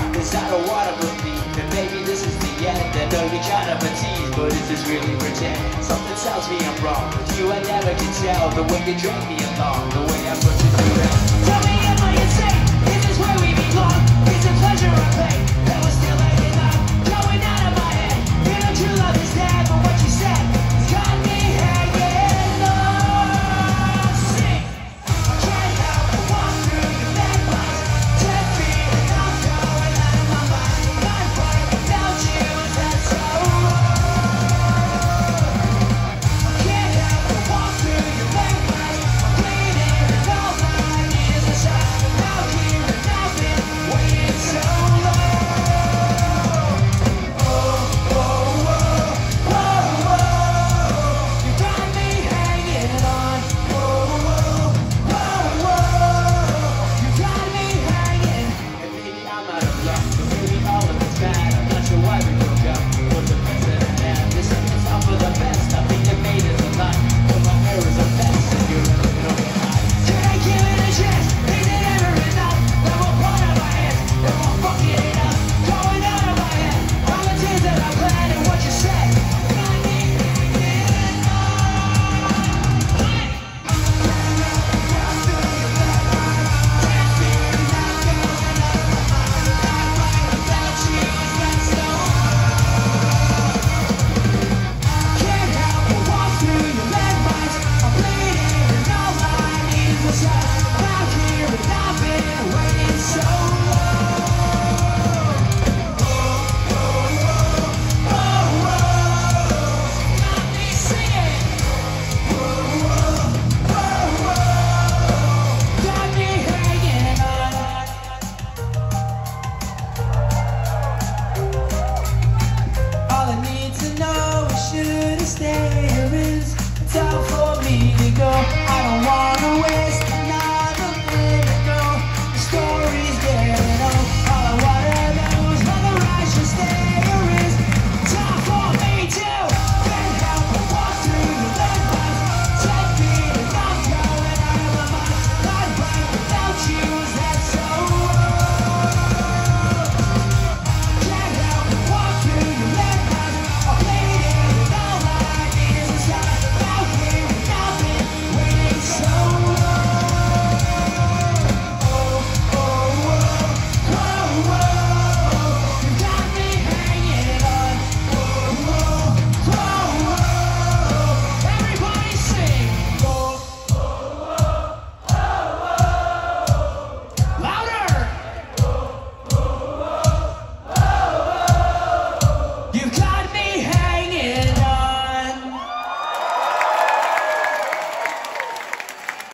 Cause I don't wanna believe that maybe this is the end. I know you're kind of a tease, but is this really pretend? Something tells me I'm wrong, but you I never can tell. The way you drag me along, the way I put you through that. Tell me, am I insane? Is this where we belong? It's a pleasure or pain that was still hanging out, going out of my head. You know true love is dead, but what you said has got me hanging on. Sing. I can't help but walk through your bed lights, 10 feet and I'm going out of my mind. My world without you is that so wrong. I can't help but walk through your bed lights. I'm bleeding and all I need is a shot. Out here and I've been waiting so long. Oh, oh, oh, oh, oh. You got me hanging on. Oh, oh, oh, oh. You got me hanging. And maybe I'm out of luck, but maybe all of it's bad. I'm not sure why we broke up. But the best that I have, this is all for the best. I think you made it a lot, but my hair is a mess, and you're a little bit hot. Can I give it a chance? Is it ever enough? That won't part of my hands, that won't fucking it up. Going out of my head, all the tears that I bled and what you said. Got me hanging on. Down through your bed, 10 feet and I'm going out of my mind. Without you is that so wrong. Can't help but walk through your lead lines. I'm bleeding and all I need is a shot. Out here and I've been waiting so long. Oh, oh, oh, oh, oh. Got me singing. Oh, oh, oh, oh. Got me hanging on. All I need to know is should I stay or is it time for me to go? I don't wanna waste another minute, no. The story's getting old. All I wanna know is whether I should stay or is it time for me to. Can't help but walk through your lead lines, 10 feet and I'm going out of my mind. Not right without you, is that so wrong? Can't help but walk through your lead lines. I'm bleeding and all I need is a shot. Out here and I've been waiting so long. Oh, oh, oh, oh, oh. You got me hanging on. Oh, oh, oh, oh. Everybody sing. Oh, louder. You've